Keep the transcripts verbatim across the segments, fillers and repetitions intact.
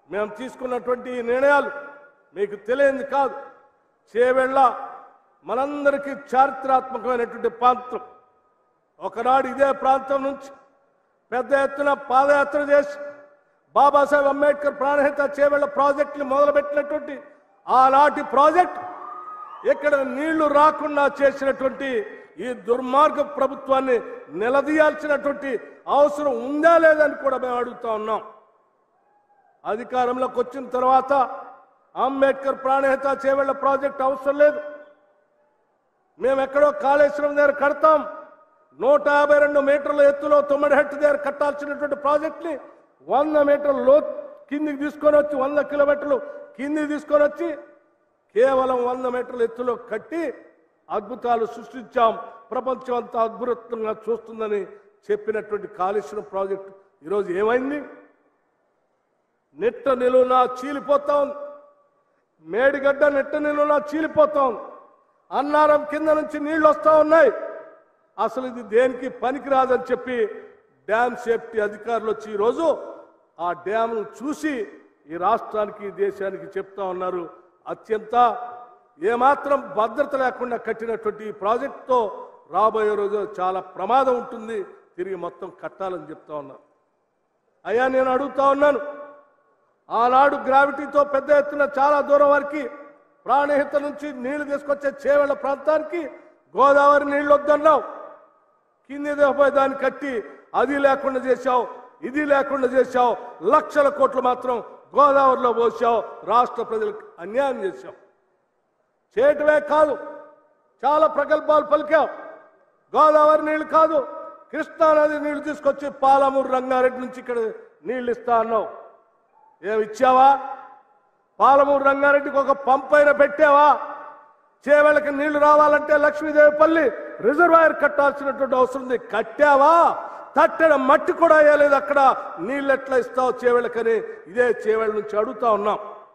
మేము తీసుకున్నటువంటి ఈ నిర్ణయాలు మీకు తెలియదు కాదు. చేవెళ్ళ మనందరికీ చారిత్రాత్మకమైనటువంటి ప్రాంతం. ఒకనాడు ఇదే ప్రాంతం నుంచి పెద్ద ఎత్తున పాదయాత్ర చేసి బాబాసాహెబ్ అంబేద్కర్ ప్రాణహిత చేవెళ్ళ ప్రాజెక్టుని మొదలుపెట్టినటువంటి ఆనాటి ప్రాజెక్ట్ ఇక్కడ నీళ్లు రాకుండా చేసినటువంటి ఈ దుర్మార్గ ప్రభుత్వాన్ని నిలదీయాల్సినటువంటి అవసరం ఉందా లేదని కూడా మేము అడుగుతా ఉన్నాం. అధికారంలోకి వచ్చిన తర్వాత అంబేద్కర్ ప్రాణహిత చేవెళ్ళ ప్రాజెక్టు అవసరం లేదు, మేము ఎక్కడో కాళేశ్వరం దగ్గర కడతాం, నూట యాభై రెండు మీటర్ల ఎత్తులో తొమ్మిది హెట్ దగ్గర కట్టాల్సినటువంటి ప్రాజెక్టుని వంద మీటర్ల లో కిందికి తీసుకొని వచ్చి వంద కిలోమీటర్లు కిందికి తీసుకొని వచ్చి కేవలం వంద మీటర్ల ఎత్తులో కట్టి అద్భుతాలు సృష్టించాం, ప్రపంచం అంతా అద్భుతంగా చూస్తుందని చెప్పినటువంటి కాళేశ్వరం ప్రాజెక్టు ఈరోజు ఏమైంది? నెట్ట నిలువునా చీలిపోతా ఉంది. మేడిగడ్డ నెట్ట నిలువునా చీలిపోతా ఉంది. అన్నారం కింద నుంచి నీళ్లు వస్తూ ఉన్నాయి. అసలు ఇది దేనికి పనికిరాదని చెప్పి డ్యామ్ సేఫ్టీ అధికారులు వచ్చి ఈరోజు ఆ డ్యామ్ను చూసి ఈ రాష్ట్రానికి దేశానికి చెప్తా ఉన్నారు. అత్యంత ఏమాత్రం భద్రత లేకుండా కట్టినటువంటి ఈ ప్రాజెక్టుతో రాబోయే రోజు చాలా ప్రమాదం ఉంటుంది, తిరిగి మొత్తం కట్టాలని చెప్తా ఉన్నారు. అయ్యా నేను అడుగుతా ఉన్నాను, ఆనాడు గ్రావిటీతో పెద్ద ఎత్తున చాలా దూరం వరకు ప్రాణహిత నుంచి నీళ్లు తీసుకొచ్చే చేవెళ్ళ ప్రాంతానికి గోదావరి నీళ్లు వద్దన్నావు, కింది దిగపోయి దాన్ని కట్టి అది లేకుండా చేశావు, ఇది లేకుండా చేశావు, లక్షల కోట్లు మాత్రం గోదావరిలో పోసావు, రాష్ట్ర ప్రజలకు అన్యాయం చేశావు. చేయటమే కాదు చాలా ప్రగల్భాలు పలికావు. గోదావరి నీళ్లు కాదు కృష్ణానది నీళ్లు తీసుకొచ్చి పాలమూరు రంగారెడ్డి నుంచి ఇక్కడ నీళ్లు ఇస్తా అన్నావు. ఏమి ఇచ్చావా? పాలమూరు రంగారెడ్డికి ఒక పంప్ అయినా పెట్టావా? చేవెళ్ళకి నీళ్లు రావాలంటే లక్ష్మీదేవిపల్లి రిజర్వాయర్ కట్టాల్సినటువంటి అవసరం ఉంది, కట్టావా? తట్టెడ మట్టి కూడా వేయలేదు. అక్కడ నీళ్ళు ఎట్లా ఇస్తావు చేవెళ్ళకని ఇదే చేవెళ్ళ నుంచి అడుగుతా ఉన్నాం.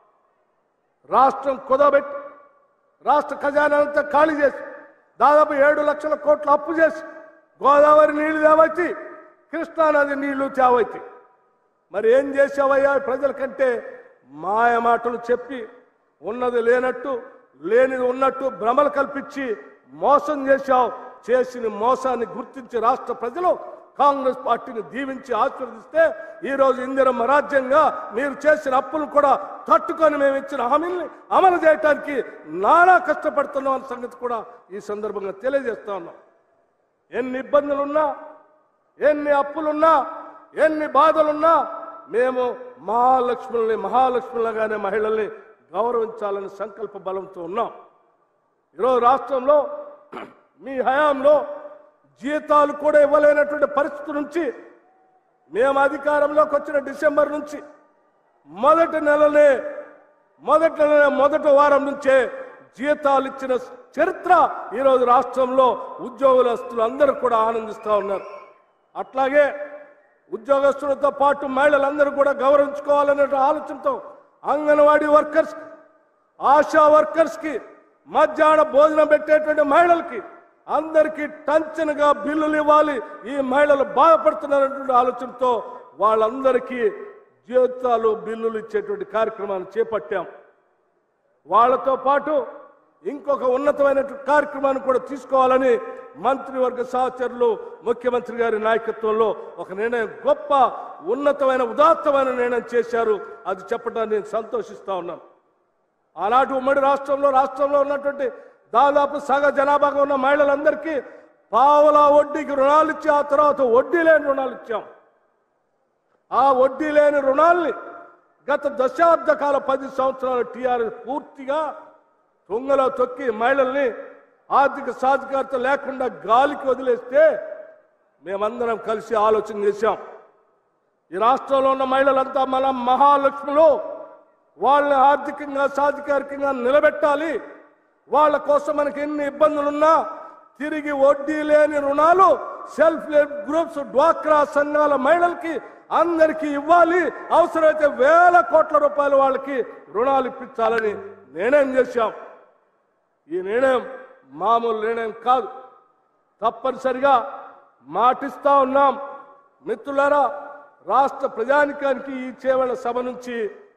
రాష్ట్రం కుదబెట్టి రాష్ట్ర ఖజానా అంతా ఖాళీ చేసి దాదాపు ఏడు లక్షల కోట్ల అప్పు చేసి గోదావరి నీళ్లు తేవైతే, కృష్ణానది నీళ్లు తేవైతే, మరి ఏం చేసావయ్యా? ప్రజలకంటే మాయ మాటలు చెప్పి ఉన్నది లేనట్టు లేనిది ఉన్నట్టు భ్రమలు కల్పించి మోసం చేశావు. చేసిన మోసాన్ని గుర్తించి రాష్ట్ర ప్రజలు కాంగ్రెస్ పార్టీని దీవించి ఆశీర్వదిస్తే ఈరోజు ఇందిరమ్మ రాజ్యంగా మీరు చేసిన అప్పులు కూడా తట్టుకొని మేము ఇచ్చిన హామీల్ని అమలు చేయడానికి నానా కష్టపడుతున్నాం అన్న సంగతి కూడా ఈ సందర్భంగా తెలియజేస్తా ఉన్నాం. ఎన్ని ఇబ్బందులున్నా, ఎన్ని అప్పులున్నా, ఎన్ని బాధలున్నా మేము మహాలక్ష్ముల్ని మహాలక్ష్ములుగానే మహిళల్ని గౌరవించాలని సంకల్ప బలంతో ఉన్నాం. ఈరోజు రాష్ట్రంలో మీ హయాంలో జీతాలు కూడా ఇవ్వలేనటువంటి పరిస్థితి నుంచి మేము అధికారంలోకి వచ్చిన డిసెంబర్ నుంచి మొదటి నెలనే మొదటి నెల మొదటి వారం నుంచే జీతాలు ఇచ్చిన చరిత్ర ఈరోజు రాష్ట్రంలో ఉద్యోగస్తులు అందరూ కూడా ఆనందిస్తూ ఉన్నారు. అట్లాగే ఉద్యోగస్తులతో పాటు మహిళలందరూ కూడా గౌరవించుకోవాలనే ఆలోచనతో అంగన్వాడీ వర్కర్స్, ఆశా వర్కర్స్కి, మధ్యాహ్న భోజనం పెట్టేటువంటి మహిళలకి అందరికీ టంచనగా బిల్లులు ఇవ్వాలి, ఈ మహిళలు బాధపడుతున్నారనేటువంటి ఆలోచనతో వాళ్ళందరికీ జీతాలు బిల్లులు ఇచ్చేటువంటి కార్యక్రమాన్ని చేపట్టాం. వాళ్ళతో పాటు ఇంకొక ఉన్నతమైనటువంటి కార్యక్రమాన్ని కూడా తీసుకోవాలని మంత్రివర్గ సహచరులు ముఖ్యమంత్రి గారి నాయకత్వంలో ఒక నిర్ణయం, గొప్ప ఉన్నతమైన ఉదాత్తమైన నిర్ణయం చేశారు. అది చెప్పడానికి నేను సంతోషిస్తా ఉన్నాను. ఆనాటి ఉమ్మడి రాష్ట్రంలో రాష్ట్రంలో ఉన్నటువంటి దాదాపు సగ జనాభాగా ఉన్న మహిళలందరికీ పావలా వడ్డీకి రుణాలు ఇచ్చి ఆ తర్వాత వడ్డీ లేని రుణాలు ఇచ్చాం. ఆ వడ్డీ లేని రుణాల్ని గత దశాబ్ద కాల పది సంవత్సరాల టీఆర్ఎస్ పూర్తిగా తుంగలో తొక్కి మహిళల్ని ఆర్థిక సాధికారత లేకుండా గాలికి వదిలేస్తే మేమందరం కలిసి ఆలోచన చేశాం. ఈ రాష్ట్రంలో ఉన్న మహిళలంతా మన మహాలక్ష్ములు, వాళ్ళని ఆర్థికంగా సాధికారికంగా నిలబెట్టాలి. వాళ్ళ కోసం మనకి ఎన్ని ఇబ్బందులున్నా తిరిగి వడ్డీ లేని రుణాలు సెల్ఫ్ హెల్ప్ గ్రూప్స్, డ్వాక్రా సంఘాల మహిళలకి అందరికీ ఇవ్వాలి. అవసరమైతే వేల కోట్ల రూపాయలు వాళ్ళకి రుణాలు ఇప్పించాలని నిర్ణయం చేశాం. ఈ నిర్ణయం మామూలు నిర్ణయం కాదు, తప్పనిసరిగా మాటిస్తా ఉన్నాం. మిత్రులారా, రాష్ట్ర ప్రజానికానికి ఈ చేవెళ్ళ సభ నుంచి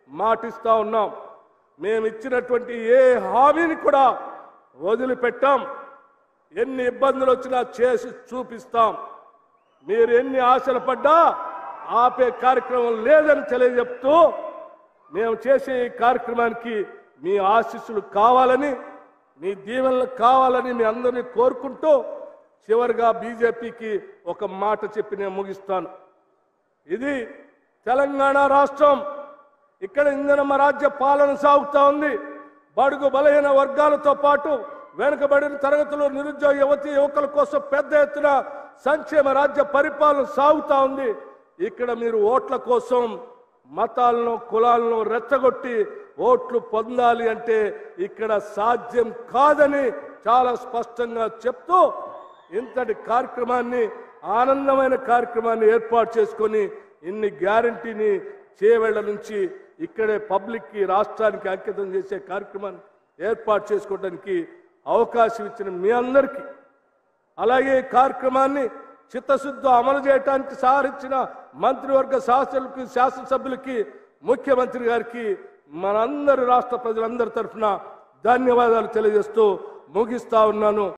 మాటిస్తా ఉన్నాం. మేము ఇచ్చినటువంటి ఏ హామీని కూడా వదిలిపెట్టాం. ఎన్ని ఇబ్బందులు వచ్చినా చేసి చూపిస్తాం. మీరు ఎన్ని ఆశలు పడ్డా ఆపే కార్యక్రమం లేదని తెలియజెప్తూ మేము చేసే ఈ కార్యక్రమానికి మీ ఆశీస్సులు కావాలని, మీ దీవెనలు కావాలని మీ అందరినీ కోరుకుంటూ చివరిగా బీజేపీకి ఒక మాట చెప్పి నేను ముగిస్తాను. ఇది తెలంగాణ రాష్ట్రం. ఇక్కడ ఇంధనమ రాజ్య పాలన సాగుతా ఉంది. బడుగు బలహీన వర్గాలతో పాటు వెనుకబడిన తరగతులు, నిరుద్యోగ యువతి యువకుల కోసం పెద్ద ఎత్తున సంక్షేమ రాజ్య పరిపాలన సాగుతా ఉంది. ఇక్కడ మీరు ఓట్ల కోసం మతాలను కులాలను రెచ్చగొట్టి ఓట్లు పొందాలి అంటే ఇక్కడ సాధ్యం కాదని చాలా స్పష్టంగా చెప్తూ ఇంతటి కార్యక్రమాన్ని, ఆనందమైన కార్యక్రమాన్ని ఏర్పాటు చేసుకొని ఇన్ని గ్యారంటీని చేవేళ్ల నుంచి ఇక్కడే పబ్లిక్కి, రాష్ట్రానికి అంకితం చేసే కార్యక్రమాన్ని ఏర్పాటు చేసుకోవడానికి అవకాశం ఇచ్చిన మీ అందరికీ, అలాగే ఈ కార్యక్రమాన్ని చిత్తశుద్ధితో అమలు చేయడానికి సహకరించిన మంత్రివర్గ శాసకులకి, శాసనసభ్యులకి, ముఖ్యమంత్రి గారికి మనందరి రాష్ట్ర ప్రజలందరి తరఫున ధన్యవాదాలు తెలియజేస్తూ ముగిస్తా ఉన్నాను.